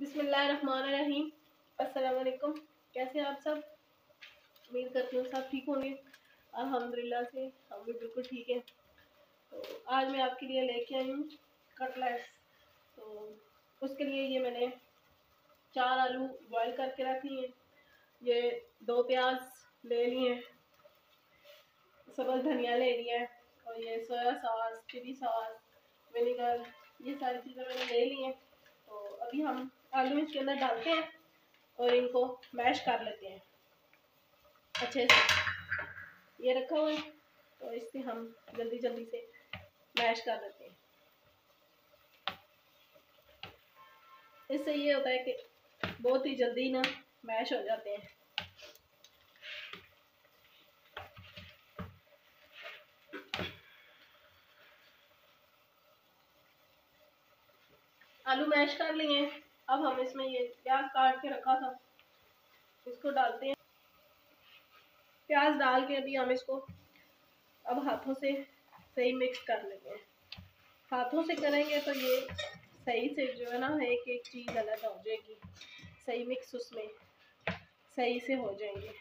बिस्मिल्लाहिर्रहमानिर्रहीम। अस्सलाम वालेकुम। कैसे हैं आप सब? उम्मीद करती हूँ सब ठीक होंगे। अल्हम्दुलिल्लाह से हम भी बिल्कुल ठीक है। तो आज मैं आपके लिए लेके आई हूँ कटलेट्स। तो उसके लिए ये मैंने 4 आलू बॉयल करके रख लिए, ये 2 प्याज ले लिए, सब्ज़ धनिया ले लिया है, और ये soya sauce, chilli sauce, vinegar, ये सारी चीज़ें मैंने ले ली हैं। तो अभी हम आलू इसके अंदर डालते हैं और इनको मैश कर लेते हैं अच्छे से। ये रखा हुआ है तो इससे हम जल्दी जल्दी से मैश कर लेते हैं। इससे ये होता है कि बहुत ही जल्दी ना मैश हो जाते हैं। आलू मैश कर लिए हैं। अब हम इसमें ये प्याज काट के रखा था इसको डालते हैं। प्याज डाल के अभी हम इसको अब हाथों से सही मिक्स कर लेते हैं। हाथों से करेंगे तो ये सही से जो है ना एक एक चीज़ अलग हो जाएगी, सही मिक्स उसमें सही से हो जाएंगे।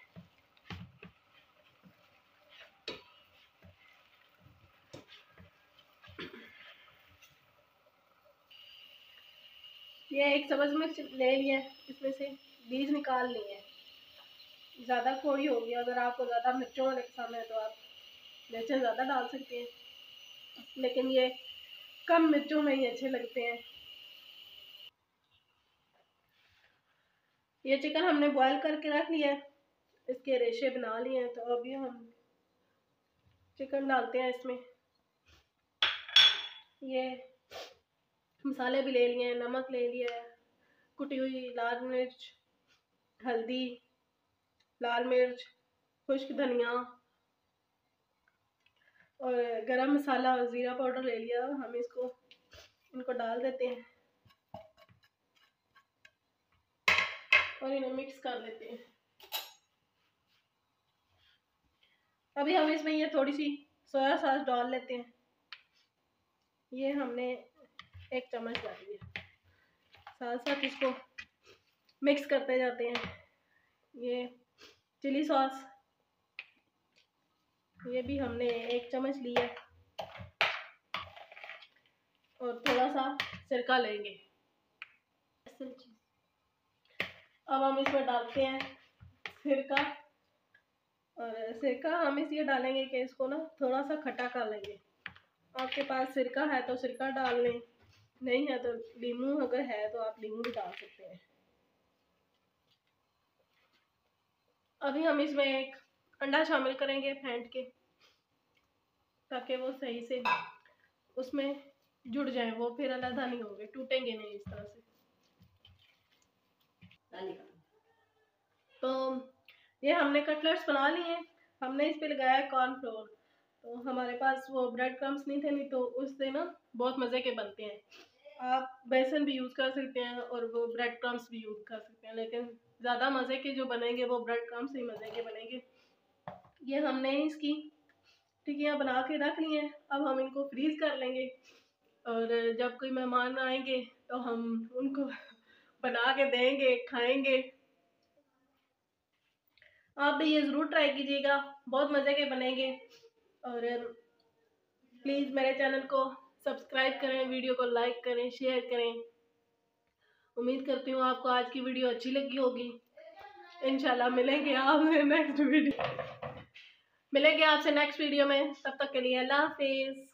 ये एक सब्ज़ मिर्च ले लिया, इसमें से बीज निकाल लिए हैं। ज़्यादा कोड़ी होगी, अगर आपको ज़्यादा मिर्चों वाले पसंद है तो आप मिर्चें ज़्यादा डाल सकते हैं, लेकिन ये कम मिर्चों में ही अच्छे लगते हैं। ये चिकन हमने बॉईल करके रख लिया है, इसके रेशे बना लिए हैं। तो अभी हम चिकन डालते हैं इसमें। ये मसाले भी ले लिए हैं, नमक ले लिया है, कुटी हुई लाल मिर्च, हल्दी, लाल मिर्च, खुश्क धनिया और गरम मसाला और ज़ीरा पाउडर ले लिया। हम इनको डाल देते हैं और इन्हें मिक्स कर लेते हैं। अभी हम इसमें ये थोड़ी सी सोया सॉस डाल लेते हैं। ये हमने 1 चम्मच डाली है। साथ साथ इसको मिक्स करते जाते हैं। ये चिली सॉस, ये भी हमने 1 चम्मच लिया और थोड़ा सा सिरका लेंगे। अब हम इसमें डालते हैं सिरका, और सिरका हम इसलिए डालेंगे कि इसको ना थोड़ा सा खट्टा कर लेंगे। आपके पास सिरका है तो सिरका डाल लें, नहीं है तो नींबू अगर है तो आप नींबू भी डाल सकते हैं। अभी हम इसमें 1 अंडा शामिल करेंगे फेंट के, ताकि वो सही से उसमें जुड़ जाए, वो फिर अलग नहीं होंगे, टूटेंगे नहीं इस तरह से। तो ये हमने कटलेट्स बना लिए। हमने इस पे लगाया है कॉर्नफ्लोर। तो हमारे पास वो ब्रेड क्रम्स नहीं थे, नहीं तो उससे ना बहुत मज़े के बनते हैं। आप बेसन भी यूज़ कर सकते हैं और वो ब्रेड क्रम्स भी यूज़ कर सकते हैं, लेकिन ज़्यादा मज़े के जो बनेंगे वो ब्रेड क्रम्स ही मज़े के बनेंगे। ये हमने इसकी टिक्कियाँ बना के रख ली हैं। अब हम इनको फ्रीज़ कर लेंगे, और जब कोई मेहमान आएंगे तो हम उनको बना के देंगे, खाएंगे। आप भी ये ज़रूर ट्राई कीजिएगा, बहुत मज़े के बनेंगे। और प्लीज़ मेरे चैनल को सब्सक्राइब करें, वीडियो को लाइक करें, शेयर करें। उम्मीद करती हूँ आपको आज की वीडियो अच्छी लगी होगी। इंशाल्लाह मिलेंगे आपसे नेक्स्ट वीडियो में। तब तक के लिए अल्लाह हाफिज़।